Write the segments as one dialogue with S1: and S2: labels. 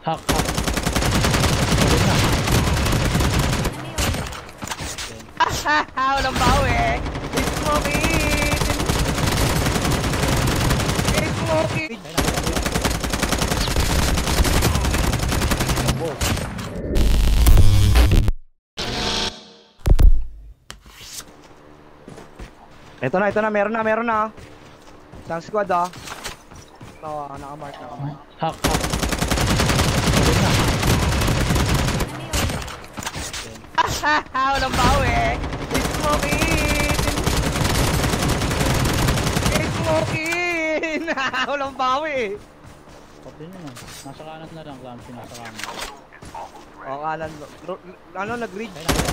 S1: Hak.
S2: Walang bawi. It's smoking. It's smoking. Ito na, meron na. Isang squad ah. Ito, nakamark.
S1: Hak.
S2: Walang bawi. It's smoking. It's smoking. Walang bawi.
S1: Pop din yun. Nasa kanan na lang, Clamsy. Nasa kanan.
S2: O, kanan. Ano, nag-read?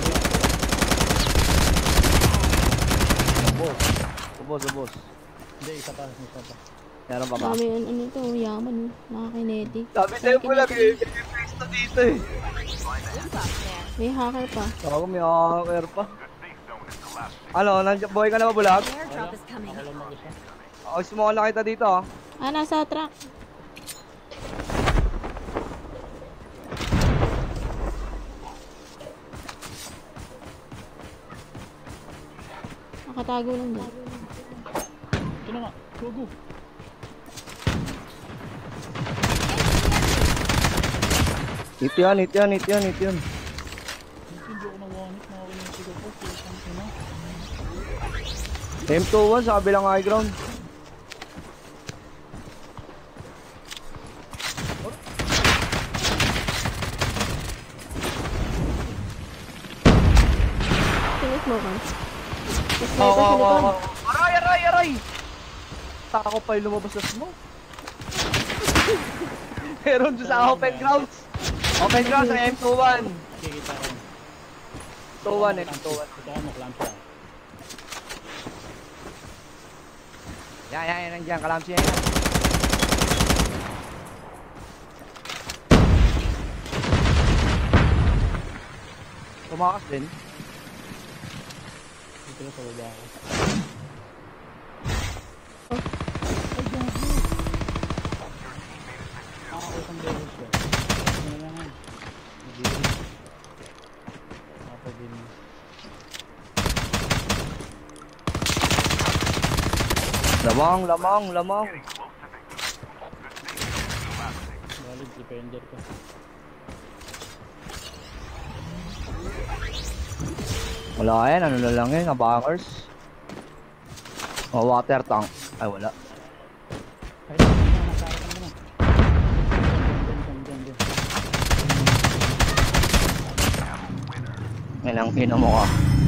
S2: Ubos.
S1: Hindi, isa pa.
S2: Meron pa ba?
S3: Dami ano to, yaman nakakinetic.
S2: Sabi tayo po lang eh, may pwesto dito eh.
S3: May hacker pa.
S2: Ako may hacker pa. Ano, buhay ka na ba bulag?
S1: Ako lang mag-isa.
S2: O, sumukha lang kita dito ah.
S3: Nasa truck. Nakatago lang dyan.
S1: Ito na nga, go.
S2: Hit yan.
S1: Hindi ako na-one-hit, nakakinig ko po.
S2: M21 sa kabilang high ground.
S3: Finish mo ka.
S2: Oo. Aray! Tako pa yung lumabas sa smoke. Meron dyan sa open grounds. Open grounds sa M21.
S1: Kikita ko.
S2: M21.
S1: Ito ka mo, Clamsy.
S2: Yan, nandiyan, Kalamsi yan. Tumakas din.
S1: Dito na sa baba ako. Isang beses ko. Ano na lang.
S2: Lamang.
S1: Balik, defender ko.
S2: Wala yan, ano na lang yun, abangers. O, water tank. Ay, wala.
S1: Ay, nasarapan mo na.
S2: Yan ang mo ka.